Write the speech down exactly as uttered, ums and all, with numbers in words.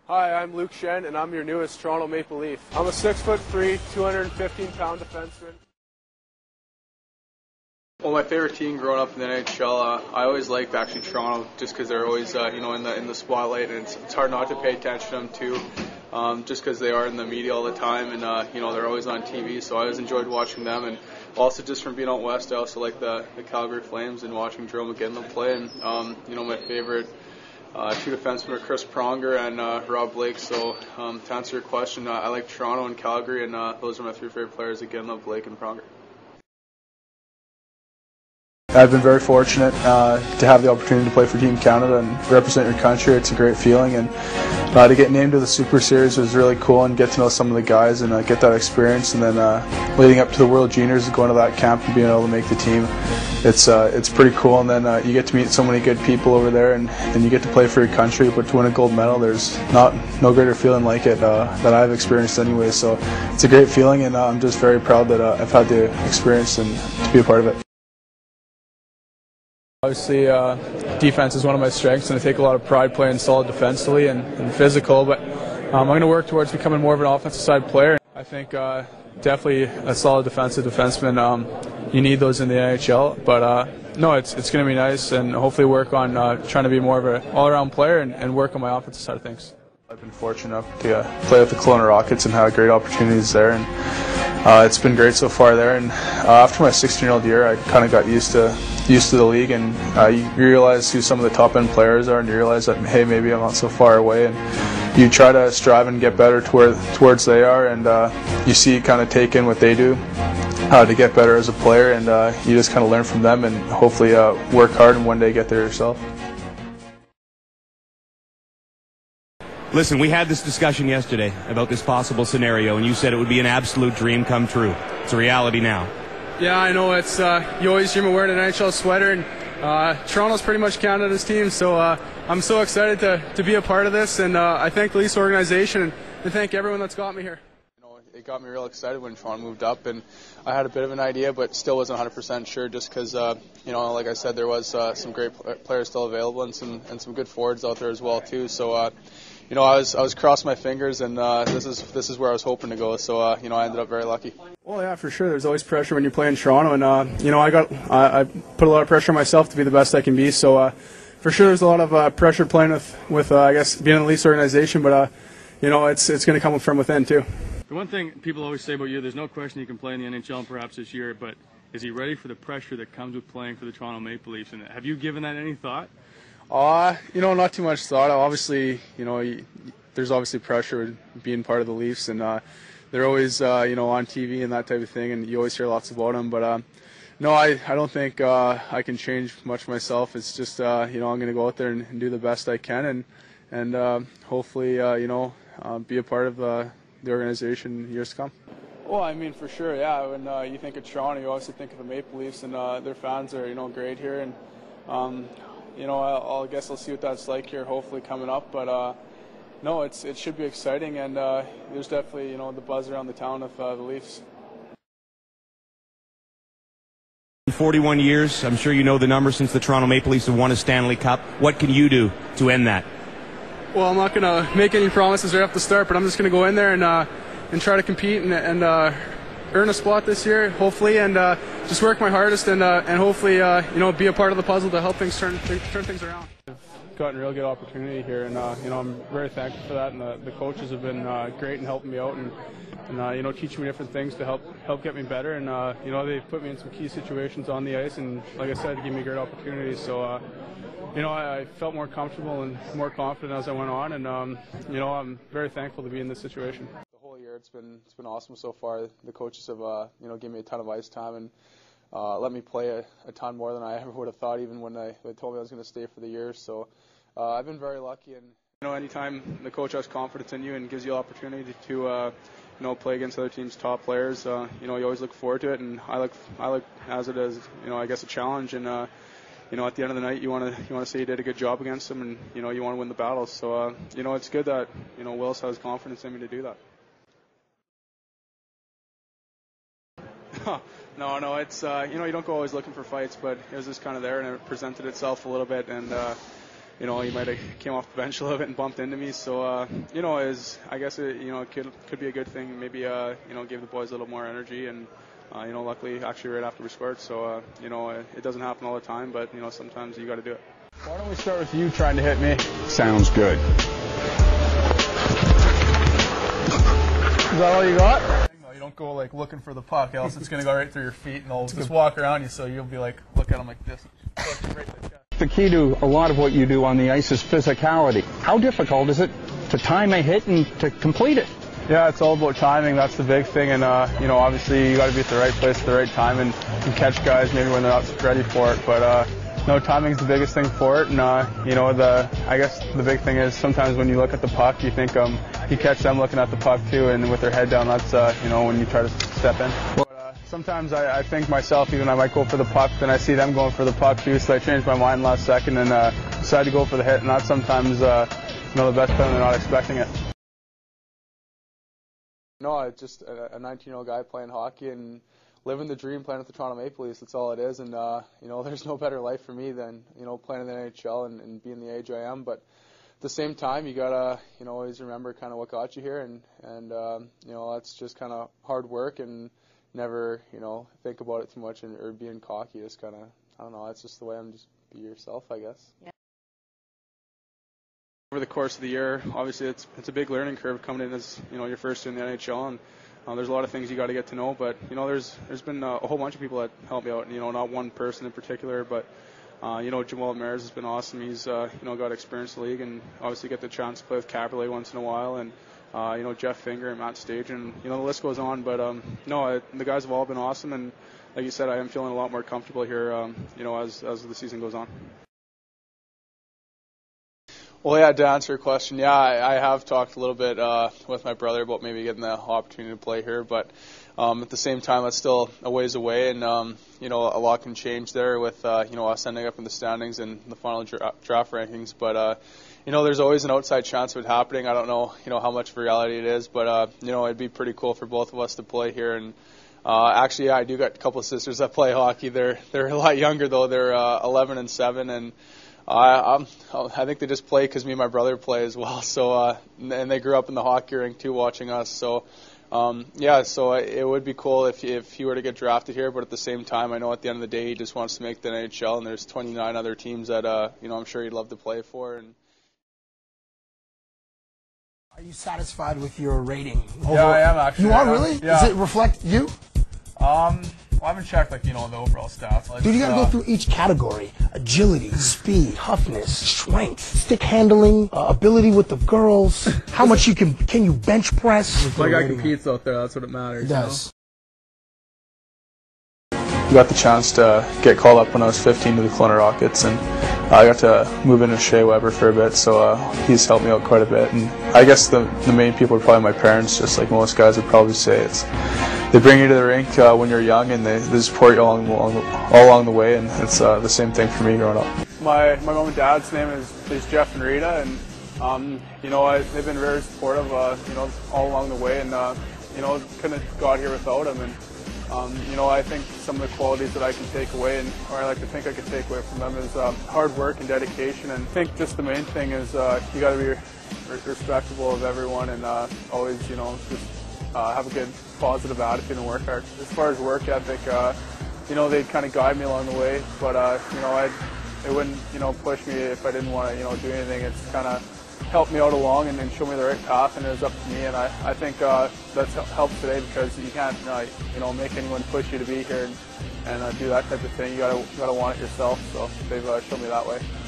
Hi, I'm Luke Schenn, and I'm your newest Toronto Maple Leaf. I'm a six foot three, two hundred fifteen pound defenseman. Well, my favorite team growing up in the N H L, uh, I always liked actually Toronto, just because they're always, uh, you know, in the in the spotlight, and it's, it's hard not to pay attention to them too, um, just because they are in the media all the time, and uh, you know they're always on T V. So I always enjoyed watching them, and also just from being out west, I also like the the Calgary Flames and watching Jerome McGinley play. And um, you know my favorite uh, two defensemen are Chris Pronger and uh, Rob Blake. So um, to answer your question, uh, I like Toronto and Calgary, and uh, those are my three favorite players: McGinley, Blake, and Pronger. I've been very fortunate uh, to have the opportunity to play for Team Canada and represent your country. It's a great feeling, and uh, to get named to the Super Series was really cool, and get to know some of the guys and uh, get that experience. And then uh, leading up to the World Juniors, going to that camp and being able to make the team, it's uh, it's pretty cool. And then uh, you get to meet so many good people over there, and, and you get to play for your country. But to win a gold medal, there's not no greater feeling like it uh, that I've experienced anyway. So it's a great feeling, and uh, I'm just very proud that uh, I've had the experience and to be a part of it. Obviously, uh, defense is one of my strengths, and I take a lot of pride playing solid defensively and, and physical, but um, I'm going to work towards becoming more of an offensive side player. I think uh, definitely a solid defensive defenseman, um, you need those in the N H L, but uh, no, it's, it's going to be nice, and hopefully work on uh, trying to be more of an all-around player and, and work on my offensive side of things. I've been fortunate enough to uh, play with the Kelowna Rockets and have great opportunities there, and uh, it's been great so far there. And uh, after my sixteen-year-old year, I kind of got used to used to the league, and uh, you realize who some of the top-end players are, and you realize that, hey, maybe I'm not so far away, and you try to strive and get better toward, towards they are, and uh, you see kind of take in what they do uh, to get better as a player, and uh, you just kind of learn from them, and hopefully uh, work hard and one day get there yourself. Listen, we had this discussion yesterday about this possible scenario, and you said it would be an absolute dream come true. It's a reality now. Yeah, I know. It's uh, you always dream of wearing an N H L sweater, and uh, Toronto's pretty much Canada's team, so uh, I'm so excited to, to be a part of this, and uh, I thank the Leafs organization, and, and thank everyone that's got me here. You know, it got me real excited when Toronto moved up, and I had a bit of an idea, but still wasn't one hundred percent sure, just because, uh, you know, like I said, there was uh, some great players still available, and some and some good forwards out there as well too. So, uh, you know, I was I was crossing my fingers, and uh, this is this is where I was hoping to go. So, uh, you know, I ended up very lucky. Well, yeah, for sure. There's always pressure when you play in Toronto, and uh, you know, I got I, I put a lot of pressure on myself to be the best I can be. So, uh, for sure, there's a lot of uh, pressure playing with with uh, I guess being in the Leafs organization, but uh, you know, it's it's going to come from within too. The one thing people always say about you, there's no question you can play in the N H L and perhaps this year, but is he ready for the pressure that comes with playing for the Toronto Maple Leafs? And have you given that any thought? Uh, you know, not too much thought. Obviously, you know, you, there's obviously pressure with being part of the Leafs, and uh, they're always, uh, you know, on T V and that type of thing, and you always hear lots about them. But uh, no, I, I don't think uh, I can change much myself. It's just, uh, you know, I'm going to go out there and, and do the best I can, and and uh, hopefully, uh, you know, uh, be a part of uh, the organization in years to come. Well, I mean, for sure, yeah. When uh, you think of Toronto, you obviously think of the Maple Leafs, and uh, their fans are, you know, great here, and um, you know, I'll, I guess I'll see what that's like here, hopefully coming up, but. Uh, No, it's it should be exciting, and uh, there's definitely, you know, the buzz around the town of uh, the Leafs. forty-one years, I'm sure you know the number since the Toronto Maple Leafs have won a Stanley Cup. What can you do to end that? Well, I'm not going to make any promises right off the start, but I'm just going to go in there and uh, and try to compete and, and uh, earn a spot this year, hopefully, and uh, just work my hardest and uh, and hopefully, uh, you know, be a part of the puzzle to help things turn turn things around. Gotten a real good opportunity here, and uh, you know, I'm very thankful for that. And the, the coaches have been uh, great in helping me out, and, and uh, you know, teaching me different things to help help get me better. And uh, you know, they've put me in some key situations on the ice, and like I said, give me great opportunities. So uh, you know, I, I felt more comfortable and more confident as I went on, and um, you know, I'm very thankful to be in this situation. The whole year, it's been it's been awesome so far. The coaches have uh, you know, given me a ton of ice time, and uh, let me play a, a ton more than I ever would have thought, even when they, they told me I was going to stay for the year. So uh, I've been very lucky, and you know, anytime the coach has confidence in you and gives you the opportunity to uh, you know, play against other teams' top players, uh, you know, you always look forward to it, and I look I look as it as, you know, I guess a challenge, and uh, you know, at the end of the night, you want to you want to say you did a good job against them, and you know, you want to win the battles. So uh, you know, it's good that, you know, Willis has confidence in me to do that. No, no, it's, uh, you know, you don't go always looking for fights, but it was just kind of there, and it presented itself a little bit, and, uh, you know, he might have came off the bench a little bit and bumped into me. So, uh, you know, is I guess it, you know, it could could be a good thing. Maybe, uh, you know, give the boys a little more energy. And, uh, you know, luckily, actually, right after we scored. So, uh, you know, it, it doesn't happen all the time, but you know, sometimes you got to do it. Why don't we start with you trying to hit me? Sounds good. Is that all you got? No, you don't go like looking for the puck, else it's gonna go right through your feet, and they'll just walk around you. So you'll be like, look at them like this. Right like that. The key to a lot of what you do on the ice is physicality. How difficult is it to time a hit and to complete it? Yeah, it's all about timing. That's the big thing, and uh, you know, obviously you got to be at the right place at the right time and, and catch guys maybe when they're not ready for it. But uh, no, timing's the biggest thing for it, and uh, you know, the I guess the big thing is sometimes when you look at the puck, you think um, you catch them looking at the puck too, and with their head down, that's uh, you know, when you try to step in. But uh, sometimes I, I think myself, even I might go for the puck, then I see them going for the puck too, so I change my mind last second and uh, decide to go for the hit, and that's sometimes uh, you know, the best play when they're not expecting it. No, it's just a nineteen-year-old guy playing hockey and living the dream, playing with the Toronto Maple Leafs. That's all it is, and uh, you know, there's no better life for me than you know playing in the N H L and, and being the age I am. But at the same time, you gotta you know always remember kind of what got you here, and and um, you know that's just kind of hard work and never you know think about it too much and, or being cocky. Just kind of I don't know. That's just the way I'm. Just be yourself, I guess. Yeah. Over the course of the year, obviously it's it's a big learning curve coming in as you know your first in the N H L, and uh, there's a lot of things you got to get to know. But you know there's there's been uh, a whole bunch of people that helped me out. You know, not one person in particular, but uh, you know Jamal Mares has been awesome. He's uh, you know got experience in the league, and obviously get the chance to play with Caberlet once in a while, and uh, you know Jeff Finger and Matt Stage, and you know the list goes on. But um, no, I, the guys have all been awesome, and like you said, I am feeling a lot more comfortable here. Um, you know as as the season goes on. Well, yeah, to answer your question, yeah, I, I have talked a little bit uh, with my brother about maybe getting the opportunity to play here, but um, at the same time, that's still a ways away, and um, you know, a lot can change there with uh, you know us ending up in the standings and the final dra- draft rankings. But uh, you know, there's always an outside chance of it happening. I don't know, you know, how much of a reality it is, but uh, you know, it'd be pretty cool for both of us to play here. And uh, actually, yeah, I do got a couple of sisters that play hockey. They're they're a lot younger though. They're uh, eleven and seven, and I, I'm, I think they just play because me and my brother play as well. So, uh, and they grew up in the hockey rink too, watching us. So, um, yeah. So it would be cool if if he were to get drafted here. But at the same time, I know at the end of the day, he just wants to make the N H L, and there's twenty-nine other teams that uh, you know I'm sure he'd love to play for. And are you satisfied with your rating? Over, yeah, I am actually. You are really? Yeah. Does it reflect you? Um. Well, I haven't checked, like, you know, the overall stats. Like, Dude, you gotta uh, go through each category. Agility, speed, toughness, strength, stick handling, uh, ability with the girls, how much you can, can you bench press? My guy competes out there, that's what it matters. It does. I got the chance to get called up when I was fifteen to the Kelowna Rockets, and I got to move in with Shea Weber for a bit, so uh, he's helped me out quite a bit. And I guess the the main people are probably my parents, just like most guys would probably say. It's they bring you to the rink uh, when you're young, and they, they support you all along, all along the way, and it's uh, the same thing for me growing up. My my mom and dad's name is, is Jeff and Rita, and um, you know I, they've been very supportive, uh, you know, all along the way, and uh, you know couldn't have got here without them. And Um, you know, I think some of the qualities that I can take away, and or I like to think I can take away from them, is um, hard work and dedication. And I think just the main thing is uh, you got to be re- respectable of everyone, and uh, always, you know, just uh, have a good, positive attitude and work hard. As far as work ethic, uh, you know, they kind of guide me along the way, but uh, you know, I they wouldn't, you know, push me if I didn't want to, you know, do anything. It's kind of helped me out along and, and show me the right path, and it was up to me. And I, I think uh, that's helped today, because you can't uh, you know make anyone push you to be here and, and uh, do that type of thing. You gotta you gotta want it yourself. So they've uh, shown me that way.